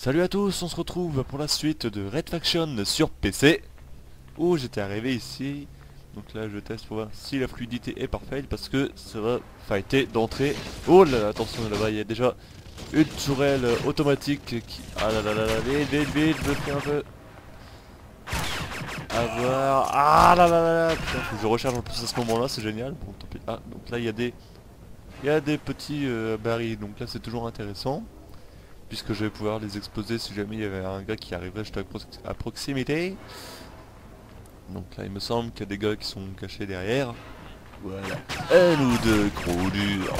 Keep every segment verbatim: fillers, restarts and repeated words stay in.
Salut à tous, on se retrouve pour la suite de Red Faction sur P C. Où j'étais arrivé ici. Donc là je teste pour voir si la fluidité est parfaite parce que ça va fighter d'entrée. Oh là là, attention là-bas, il y a déjà une tourelle automatique qui... Ah là là là là, vite vite vite, je me fais un peu avoir... Ah là là là là, putain, faut que je recharge en plus à ce moment-là, c'est génial. Bon tant pis. Ah, donc là il y a des... Il y a des petits euh, barils, donc là c'est toujours intéressant. Puisque je vais pouvoir les exploser si jamais il y avait un gars qui arriverait juste à, pro à proximité. Donc là il me semble qu'il y a des gars qui sont cachés derrière. Voilà. Un ou deux gros durs.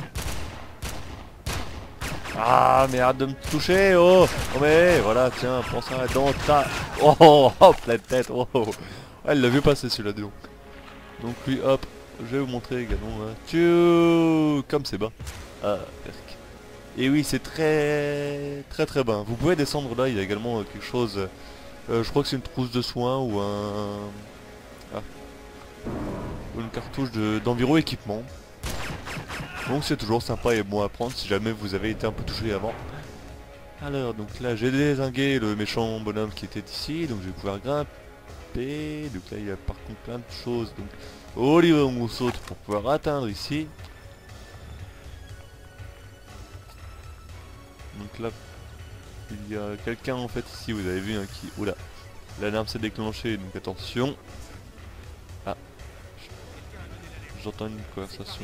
Ah mais arrête de me toucher, oh. Oh mais voilà, tiens, prends ça dans ta... Oh oh, oh pleine tête, oh, oh. Ah, elle l'a vu passer celui-là, dis donc. Donc lui hop, je vais vous montrer également. Hein. Tchou, comme c'est bas. Ah, merci. Et oui, c'est très très très bas. Vous pouvez descendre là, il y a également euh, quelque chose, euh, je crois que c'est une trousse de soins ou un... Ah. Ou une cartouche d'environ de, équipement. Donc c'est toujours sympa et bon à prendre si jamais vous avez été un peu touché avant. Alors, donc là j'ai dézingué le méchant bonhomme qui était ici, donc je vais pouvoir grimper. Donc là il y a par contre plein de choses. Donc Oliver on saute pour pouvoir atteindre ici. Donc là, il y a quelqu'un en fait ici, vous avez vu, hein, qui... Oula, l'alarme s'est déclenchée, donc attention. Ah, j'entends une conversation.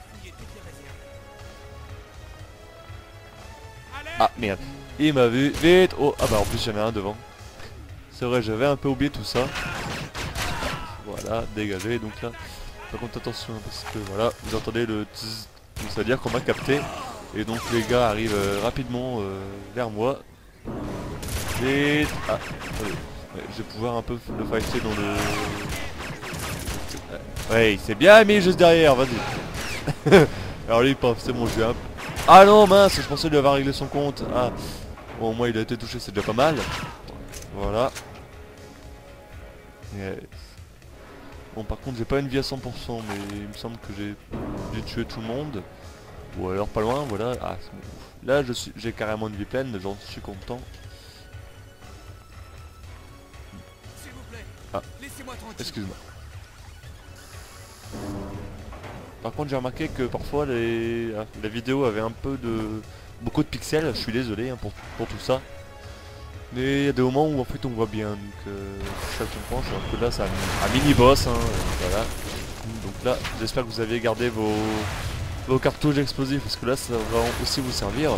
Ah merde, il m'a vu, vite. Oh, ah bah en plus il y en a un devant. C'est vrai, j'avais un peu oublié tout ça. Voilà, dégagé, donc là, par contre attention, parce que voilà, vous entendez le tzzz, donc ça veut dire qu'on m'a capté. Et donc les gars arrivent euh, rapidement euh, vers moi. Vite. Ah, attendez. Ouais, je vais pouvoir un peu le fighter dans le... Ouais, il s'est bien mis juste derrière, vas-y. Alors lui, paf, c'est bon, je vais un... Ah non, mince, je pensais lui avoir réglé son compte. Ah, bon, au moins il a été touché, c'est déjà pas mal. Voilà. Yes. Bon, par contre, j'ai pas une vie à cent pour cent, mais il me semble que j'ai tué tout le monde. Ou alors pas loin, voilà. Ah, bon. Là, je suis, j'ai carrément une vie pleine, j'en suis content. Ah, excuse-moi. Par contre j'ai remarqué que parfois les... ah, la vidéo avait un peu de... beaucoup de pixels, je suis désolé hein, pour, pour tout ça. Mais il y a des moments où en fait on voit bien, donc euh, ça comprend, je que là c'est un, un mini boss, hein, euh, voilà. Donc là j'espère que vous avez gardé vos, vos cartouches explosifs parce que là ça va aussi vous servir.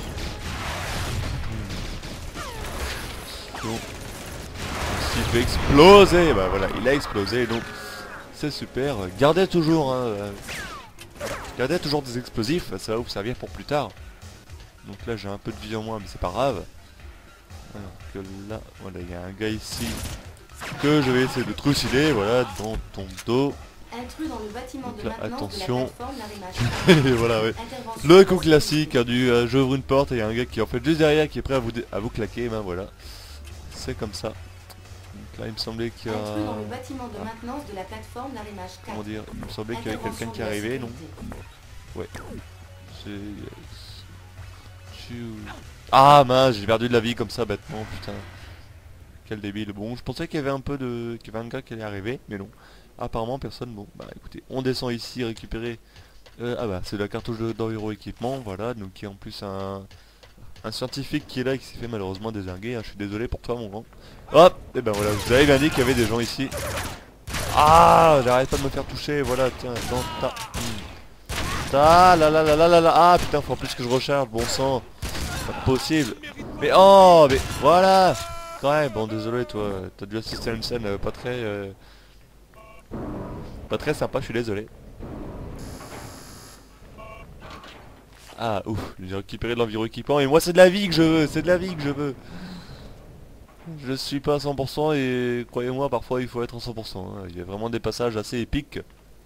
Donc, si je vais exploser, bah voilà, il a explosé donc c'est super. Gardez toujours, hein, euh, gardez toujours des explosifs, ça va vous servir pour plus tard. Donc là j'ai un peu de vie en moins mais c'est pas grave. Alors que là, voilà, il y a un gars ici que je vais essayer de trucider, voilà, dans ton dos. Intrus dans le bâtiment donc de là, attention. De la Et voilà, ouais. Le coup classique hein, du euh, j'ouvre une porte et il y a un gars qui est en fait juste derrière qui est prêt à vous, à vous claquer, ben voilà. C'est comme ça. Donc là il me semblait qu'il y a... Intrus dans le bâtiment de maintenance de la plateforme d'arrimage quatre. Comment dire, il me semblait qu'il y avait quelqu'un qui arrivait, non? Ouais. C'est... Ah mince, j'ai perdu de la vie comme ça bêtement, putain. Quel débile. Bon, je pensais qu'il y avait un peu de... qu'il y avait un gars qui allait arriver, mais non. Apparemment personne. Bon, bah écoutez, on descend ici récupérer... Euh, ah bah c'est la cartouche d'environ équipement, voilà, donc qui est en plus un... Un scientifique qui est là et qui s'est fait malheureusement désinguer, hein. Je suis désolé pour toi mon grand. Hop, et ben voilà, vous avez bien dit qu'il y avait des gens ici. Ah, j'arrête pas de me faire toucher, voilà, tiens, dans ta... Ah là là là là là là. Ah putain, faut en plus que je recharge, bon sang. Pas possible. Mais oh, mais voilà. Ouais, bon désolé toi, t'as dû assister à une scène euh, pas très... Euh, pas très sympa, je suis désolé. Ah ouf, j'ai récupéré de l'environ équipement et moi c'est de la vie que je veux, c'est de la vie que je veux. Je suis pas à cent pour cent et croyez-moi parfois il faut être à cent pour cent, hein. Il y a vraiment des passages assez épiques.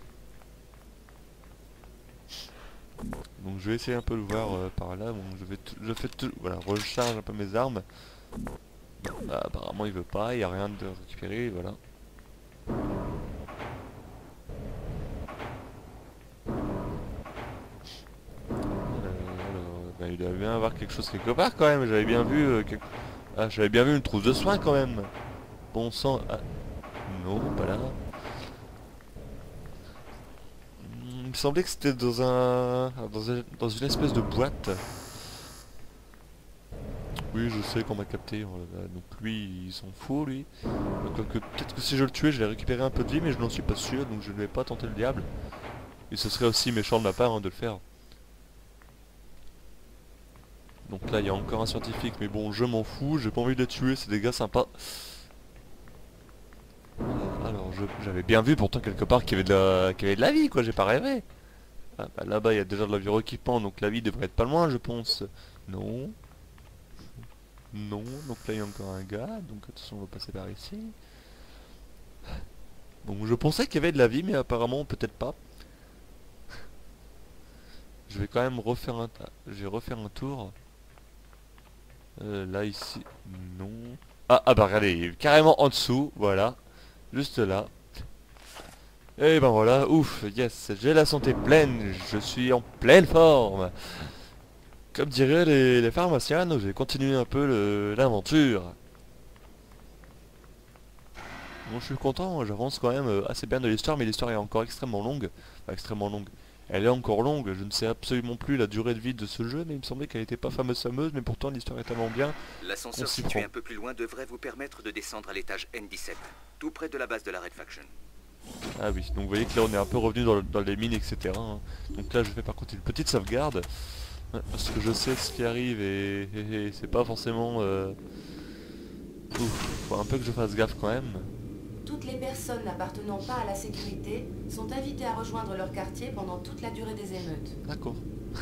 Donc je vais essayer un peu de voir euh, par là, bon je vais je fais tout, voilà, recharge un peu mes armes. Bah, apparemment il veut pas, il n'y a rien de récupérer, voilà. Alors, alors, bah, il doit bien avoir quelque chose quelque part quand même. J'avais bien vu... Euh, quelque... Ah, j'avais bien vu une trousse de soins quand même. Bon sang... Ah. Non, pas là. Il me semblait que c'était dans un... Dans, un... dans une espèce de boîte. Oui, je sais qu'on m'a capté. Oh là là. Donc lui, il s'en fout, lui. Donc peut-être que si je le tuais, je vais récupérer un peu de vie, mais je n'en suis pas sûr, donc je ne vais pas tenter le diable. Et ce serait aussi méchant de ma part hein, de le faire. Donc là, il y a encore un scientifique, mais bon, je m'en fous. J'ai pas envie de le tuer, c'est des gars sympas. Alors, j'avais bien vu pourtant quelque part qu'il y avait de la, qu'il y avait de la vie, quoi. J'ai pas rêvé. Ah, bah, là-bas, il y a déjà de l'avion-équipement, donc la vie devrait être pas loin, je pense. Non. Non, donc là il y a encore un gars, donc attention on va passer par ici. Bon je pensais qu'il y avait de la vie mais apparemment peut-être pas. Je vais quand même refaire un... Je vais refaire un tour. Euh, là ici, non. Ah, ah bah regardez, carrément en dessous, voilà. Juste là. Et ben voilà, ouf, yes, j'ai la santé pleine, je suis en pleine forme. Comme diraient les, les pharmaciens, je vais continuer un peu l'aventure. Bon, je suis content, j'avance quand même euh, assez bien de l'histoire, mais l'histoire est encore extrêmement longue. Enfin, extrêmement longue. Elle est encore longue, je ne sais absolument plus la durée de vie de ce jeu, mais il me semblait qu'elle n'était pas fameuse fameuse, mais pourtant l'histoire est tellement bien. L'ascenseur situé un peu plus loin devrait vous permettre de descendre à l'étage N dix-sept, tout près de la base de la Red Faction. Ah oui, donc vous voyez que là on est un peu revenu dans, dans les mines, et cetera hein. Donc là je fais par contre une petite sauvegarde, parce que je sais ce qui arrive et, et, et c'est pas forcément... Euh... Ouf, faut un peu que je fasse gaffe quand même. Toutes les personnes n'appartenant pas à la sécurité sont invitées à rejoindre leur quartier pendant toute la durée des émeutes. D'accord.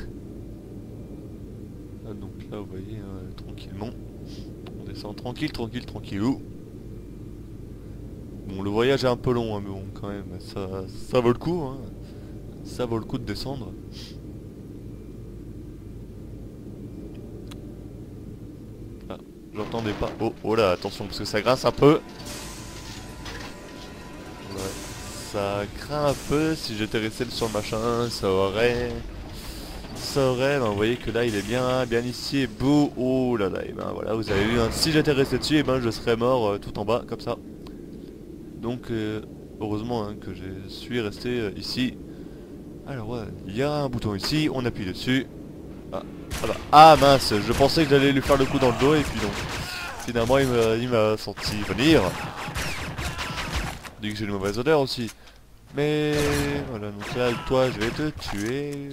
Ah, donc là vous voyez, euh, tranquillement. On descend tranquille, tranquille, tranquillou. Bon le voyage est un peu long hein, mais bon quand même, ça, ça vaut le coup hein. Ça vaut le coup de descendre. Ah, j'entendais pas. Oh, oh là, attention parce que ça grince un peu. Ouais, ça craint un peu. Si j'étais resté sur le machin, ça aurait... Ça aurait, ben vous voyez que là il est bien, bien ici et beau. Oh là là, et ben voilà, vous avez vu, hein, si j'étais resté dessus, et ben je serais mort euh, tout en bas, comme ça. Donc, euh, heureusement hein, que je suis resté euh, ici. Alors ouais, il y a un bouton ici, on appuie dessus. Ah, ah, bah, ah mince, je pensais que j'allais lui faire le coup dans le dos, et puis non. Finalement il m'a senti venir. Dit que j'ai une mauvaise odeur aussi. Mais voilà, donc là toi je vais te tuer.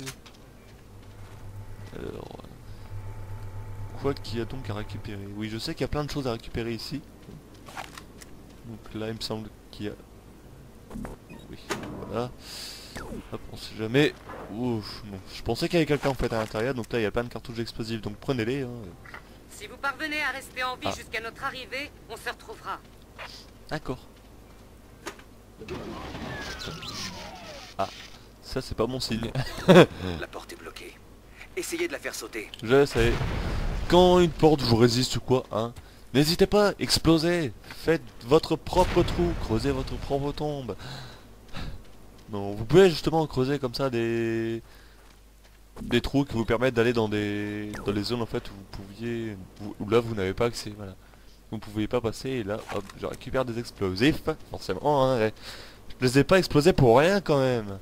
Alors, quoi qu'il y a donc à récupérer? Oui, je sais qu'il y a plein de choses à récupérer ici. Donc là, il me semble qu'il y a... Oui, voilà. Hop, on sait jamais. Ouf, non. Je pensais qu'il y avait quelqu'un en fait à l'intérieur, donc là, il y a plein de cartouches explosives, donc prenez-les. Hein. Si vous parvenez à rester en vie ah. jusqu'à notre arrivée, on se retrouvera. D'accord. Ah, ça c'est pas mon signe. La porte est bloquée. Essayez de la faire sauter. Je sais. Quand une porte vous résiste ou quoi, hein, n'hésitez pas, explosez. Faites votre propre trou, creusez votre propre tombe. Non, vous pouvez justement creuser comme ça des des trous qui vous permettent d'aller dans des dans les zones en fait où vous pouviez où, où là vous n'avez pas accès, voilà. Vous ne pouviez pas passer et là hop, je récupère des explosifs, forcément hein, et je les ai pas explosés pour rien quand même.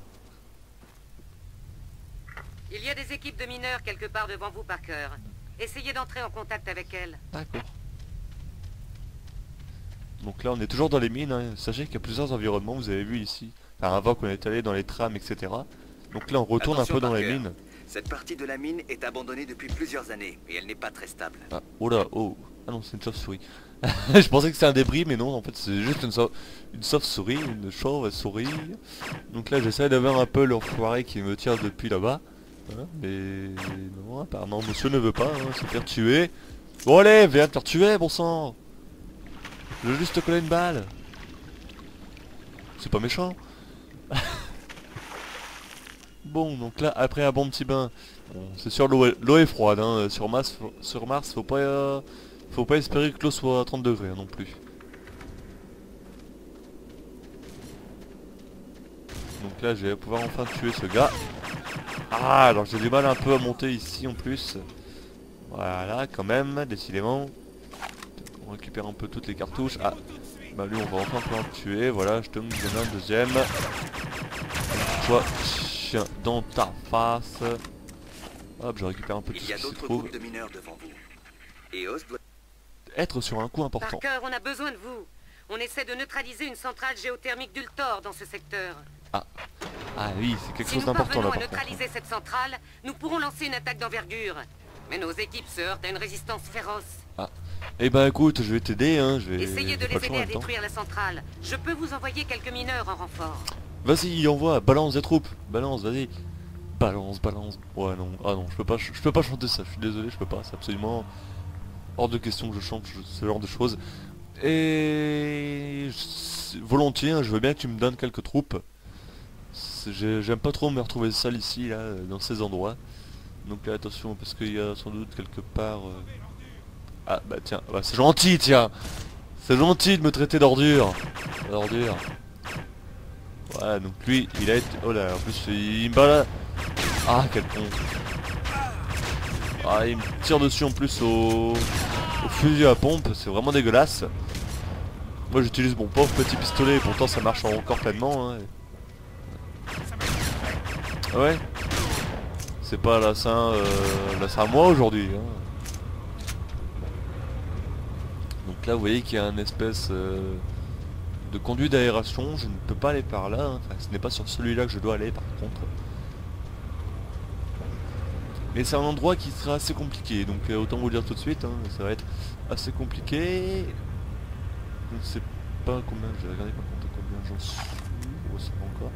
Il y a des équipes de mineurs quelque part devant vous, Parker. Essayez d'entrer en contact avec elles. D'accord. Donc là on est toujours dans les mines, hein. Sachez qu'il y a plusieurs environnements, vous avez vu ici. Enfin, avant qu'on est allé dans les trams, et cetera. Donc là on retourne Attention, un peu dans Parker. les mines. Cette partie de la mine est abandonnée depuis plusieurs années et elle n'est pas très stable. Ah, oh là, oh. Ah non, c'est une chauve-souris. Je pensais que c'était un débris, mais non, en fait c'est juste une, sau une chauve-souris, une chauve-souris. Donc là j'essaie d'avoir un peu l'enfoiré qui me tire depuis là-bas. Hein, mais non, apparemment monsieur ne veut pas hein, se faire tuer. Bon allez, viens te faire tuer, bon sang. Je veux juste te coller une balle. C'est pas méchant. Bon, donc là, après un bon petit bain, bon, c'est sûr l'eau est, l'eau est froide, hein. Sur Mars, faut, sur Mars, faut pas, euh, faut pas espérer que l'eau soit à trente degrés hein, non plus. Donc là, je vais pouvoir enfin tuer ce gars. Ah, alors j'ai du mal un peu à monter ici en plus. Voilà, quand même, décidément. On récupère un peu toutes les cartouches. Ah, bah lui on va enfin pouvoir le tuer. Voilà, je te donne un deuxième. Toi, chien, dans ta face. Hop, je récupère un peu tout Il ce y a qui se d'autres trouve. groupes de mineurs devant vous. Et Oz doit... Être sur un coup important. Parker, on a besoin de vous. On essaie de neutraliser une centrale géothermique d'Ultor dans ce secteur. Ah, ah oui, c'est quelque Si chose nous d'important là parvenons à par contre. neutraliser cette centrale, nous pourrons lancer une attaque d'envergure. Mais nos équipes se heurtent à une résistance féroce. Ah, eh ben écoute, je vais t'aider, hein, je vais... Essayez de j'ai pas les le choix en aider à même temps. détruire la centrale. Je peux vous envoyer quelques mineurs en renfort. Vas-y, envoie, balance des troupes, balance, vas-y. Balance, balance. Ouais non, ah non, je peux pas, je peux pas chanter ça, je suis désolé, je peux pas, c'est absolument hors de question que je chante ce genre de choses. Et je- volontiers, hein, je veux bien que tu me donnes quelques troupes. C'est- j'ai- J'aime pas trop me retrouver seul ici, là, dans ces endroits. Donc là, attention, parce qu'il y a sans doute quelque part... euh, Ah bah tiens, bah, c'est gentil, tiens. C'est gentil de me traiter d'ordure. D'ordure. Voilà, donc lui, il a été... Oh là, en plus, il me balade. Ah, quel con. Ah, il me tire dessus en plus au, au fusil à pompe, c'est vraiment dégueulasse. Moi j'utilise mon pauvre petit pistolet, pourtant ça marche encore pleinement. Hein. Ouais. C'est pas la Saint, euh, la Saint moi aujourd'hui. Hein. Donc là vous voyez qu'il y a une espèce euh, de conduit d'aération, je ne peux pas aller par là. Hein. Enfin, ce n'est pas sur celui-là que je dois aller par contre. Mais c'est un endroit qui sera assez compliqué, donc euh, autant vous le dire tout de suite, hein, ça va être assez compliqué. Je ne sais pas combien, je vais regarder par contre combien j'en suis. Oh, ça va encore.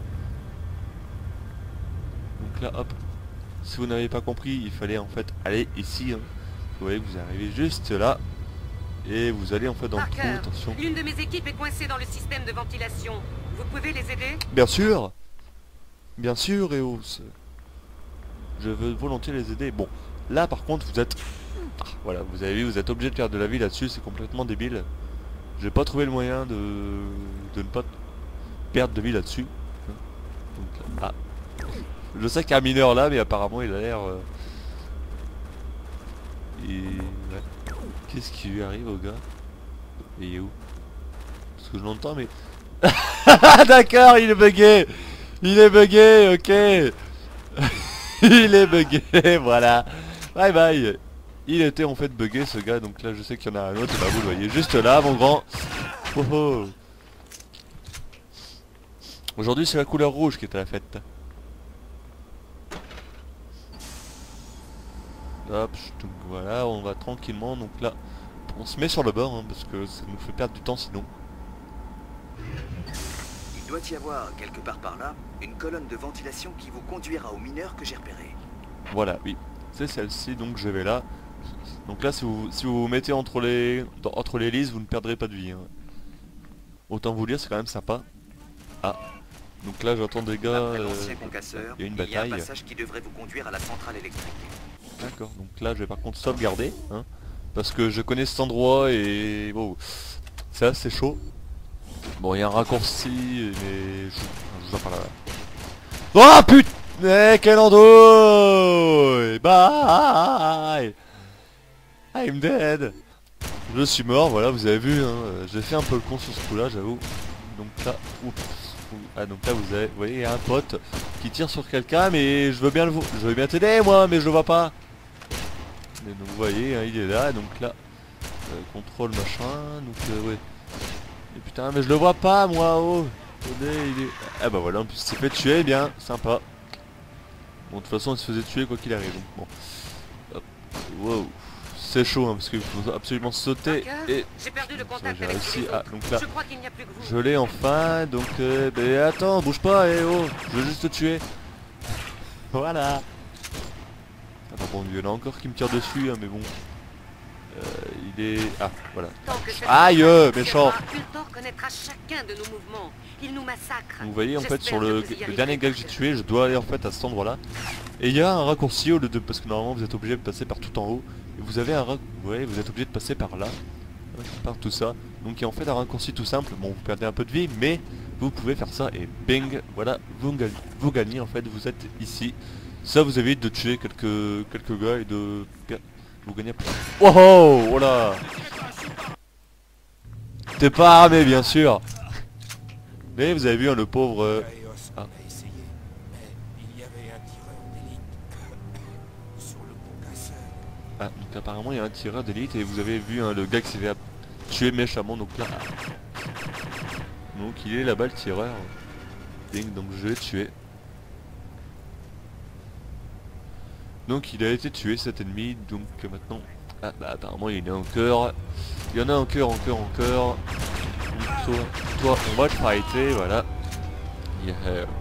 Donc là, hop. Si vous n'avez pas compris, il fallait en fait aller ici. Hein. Vous voyez que vous arrivez juste là. Et vous allez en fait dans le trou, Parker, attention. l'une de mes équipes est coincée dans le système de ventilation. Vous pouvez les aider? Bien sûr. Bien sûr, Eos. Je veux volontiers les aider. Bon, là par contre vous êtes... Ah, voilà, vous avez vu, vous êtes obligé de perdre de la vie là-dessus, c'est complètement débile. J'ai pas trouvé le moyen de, de ne pas perdre de vie là-dessus. Donc, ah. Je sais qu'il y a un mineur là, mais apparemment il a l'air... Euh... Et... Ouais. Qu'est-ce qui lui arrive au gars? Il est où? Parce que je l'entends mais... D'accord, il est bugué. Il est bugué, ok. Il est bugué, voilà. Bye bye. Il était en fait bugué ce gars, donc là je sais qu'il y en a un autre, bah vous le voyez juste là mon grand. Oh oh. Aujourd'hui c'est la couleur rouge qui est à la fête. Hop, donc voilà, on va tranquillement, donc là on se met sur le bord hein, parce que ça nous fait perdre du temps sinon. Il doit y avoir, quelque part par là, une colonne de ventilation qui vous conduira aux mineurs que j'ai repérés. Voilà, oui. C'est celle-ci, donc je vais là. Donc là, si vous si vous, vous mettez entre les dans, entre les listes, vous ne perdrez pas de vie. Hein. Autant vous dire, c'est quand même sympa. Ah. Donc là, j'entends des gars... Après euh, l'ancien concasseur, il y a une il y a un bataille. passage qui devrait vous conduire à la centrale électrique. D'accord, donc là, je vais par contre sauvegarder. Hein, parce que je connais cet endroit et... Bon, c'est assez chaud. Bon, il y a un raccourci, mais... Je, je vous en parle là. Oh putain! Eh, quel andouille! Bye! I'm dead! Je suis mort, voilà, vous avez vu, hein, j'ai fait un peu le con sur ce coup là, j'avoue. Donc là, oups, ah donc là vous avez, vous voyez, il y a un pote qui tire sur quelqu'un, mais je veux bien le vo- je veux bien t'aider moi, mais je le vois pas. Mais donc vous voyez, hein, il est là, donc là, euh, contrôle machin, donc euh, ouais. Et putain, mais je le vois pas moi, oh! Attendez, il est... Ah bah voilà, en plus il s'est fait tuer, bien, sympa. Bon, de toute façon, il se faisait tuer quoi qu'il arrive, donc bon. Hop. Wow. C'est chaud, hein, parce qu'il faut absolument sauter Parker, et... j'ai perdu le Ça, contact j'ai avec réussi les à... autres. Donc là, Je crois qu'il n'y a plus que vous. je l'ai enfin, donc... Euh, ben attends, bouge pas, eh oh! Je veux juste te tuer. Voilà. Ah bon, il y en a encore qui me tire dessus, hein, mais bon... Euh, il est... Ah, voilà. Tant que cette Aïe, centrale euh, fonctionnera, méchant. Ultor connaîtra chacun de nos mouvements. Il nous massacre. Vous voyez en fait J'espère sur que le, vous y le arriverez, dernier gars que j'ai Parker. tué, je dois aller en fait à cet endroit là. Et il y a un raccourci au lieu de... Parce que normalement vous êtes obligé de passer par tout en haut. Et vous avez un rac... Vous voyez, vous êtes obligé de passer par là. Par tout ça. Donc il y a en fait un raccourci tout simple. Bon, vous perdez un peu de vie, mais vous pouvez faire ça et bing, voilà, vous gagnez, vous gagnez en fait, vous êtes ici. Ça vous évite de tuer quelques quelques gars et de vous gagnez pas. Oh oh, oh là. T'es pas armé bien sûr. Mais vous avez vu hein, le pauvre... euh, Chaos ah. en a essayé, mais il y avait un tireur d'élite sur le concasseur. Ah, donc apparemment il y a un tireur d'élite et vous avez vu hein, le gars qui s'est fait tuer méchamment, donc là... Donc il est là-bas le tireur. Ding, donc je l'ai tué. Donc il a été tué cet ennemi, donc euh, maintenant... Ah bah apparemment il y en a encore. Il y en a encore, encore, encore. Donc, toi, toi on va te fighter, voilà. Yes.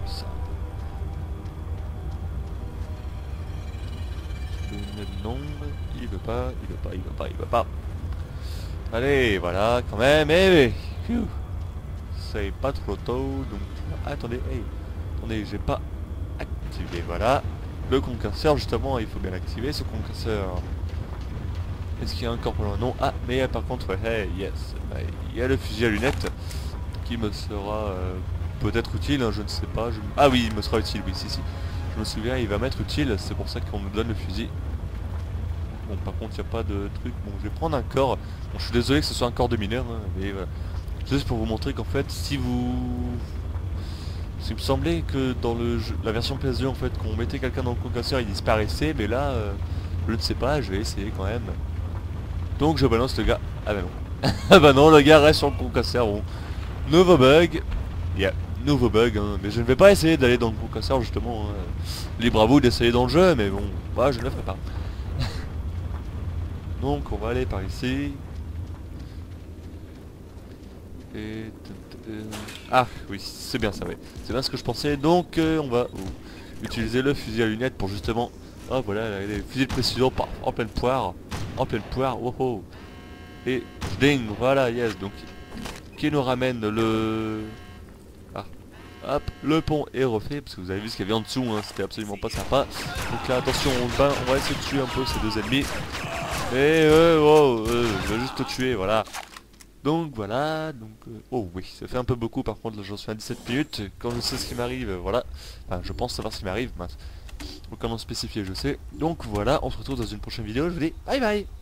Je vais mettre non, il veut pas, il veut pas, il veut pas, il veut pas. Allez, voilà, quand même, eh, phew. C'est pas trop tôt, donc... Ah, attendez, hey, attendez, j'ai pas activé, voilà. Le concasseur, justement, il faut bien l'activer, ce concasseur. Est-ce qu'il y a encore pour le non? Ah, mais par contre, hey, yes, bah, il y a le fusil à lunettes qui me sera euh, peut-être utile, hein, je ne sais pas. Je... Ah oui, il me sera utile, oui, si, si. Je me souviens, il va m'être utile, c'est pour ça qu'on me donne le fusil. Bon, par contre, il n'y a pas de truc. Bon, je vais prendre un corps. Bon, je suis désolé que ce soit un corps de mineur, hein, mais voilà. Juste pour vous montrer qu'en fait, si vous... Il me semblait que dans le jeu, la version P S deux, en fait, qu'on mettait quelqu'un dans le concasseur, il disparaissait, mais là, euh, je ne sais pas, je vais essayer quand même. Donc je balance le gars. Ah bah non. Ah bah non, le gars reste sur le concasseur. Bon. Nouveau bug. Yeah, nouveau bug, hein. Mais je ne vais pas essayer d'aller dans le concasseur justement. Hein. Libre à vous d'essayer dans le jeu, mais bon, moi je ne le ferai pas. Donc on va aller par ici. Et... Ah oui, c'est bien ça, oui. C'est bien ce que je pensais. Donc euh, on va oh, utiliser le fusil à lunettes pour justement... Ah voilà, les fusils de précision en pleine poire. En pleine poire, oh oh. Et ding, voilà, yes, donc qui nous ramène le... Ah, hop, le pont est refait, parce que vous avez vu ce qu'il y avait en dessous, hein, c'était absolument pas sympa. Donc là, attention, on va, on va essayer de tuer un peu ces deux ennemis. Et euh, oh, euh, je vais juste te tuer, voilà. Donc voilà, donc... Euh, oh oui, ça fait un peu beaucoup, par contre, là j'en suis à dix-sept minutes. Quand je sais ce qui m'arrive, voilà. Enfin, je pense savoir ce qui m'arrive, mince. Aucun nom spécifié, je sais. Donc voilà, on se retrouve dans une prochaine vidéo, je vous dis bye bye.